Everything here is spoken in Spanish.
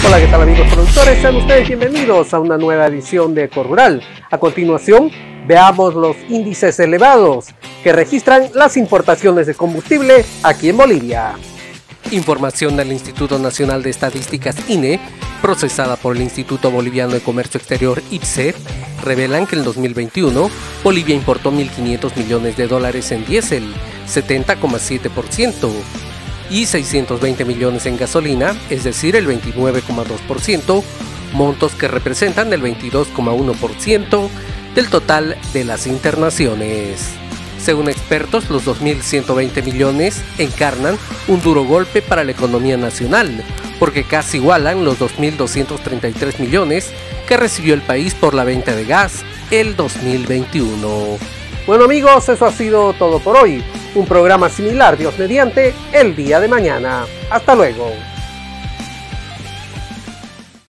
Hola, ¿qué tal amigos productores? Sean ustedes bienvenidos a una nueva edición de EcoRural. A continuación, veamos los índices elevados que registran las importaciones de combustible aquí en Bolivia. Información del Instituto Nacional de Estadísticas INE, procesada por el Instituto Boliviano de Comercio Exterior IPSE, revelan que en 2021 Bolivia importó 1.500 millones de dólares en diésel, 70,7%, y 620 millones en gasolina, es decir, el 29,2%, montos que representan el 22,1% del total de las internaciones. Según expertos, los 2.120 millones encarnan un duro golpe para la economía nacional, porque casi igualan los 2.233 millones que recibió el país por la venta de gas el 2021. Bueno amigos, eso ha sido todo por hoy. Un programa similar, Dios mediante, el día de mañana. Hasta luego.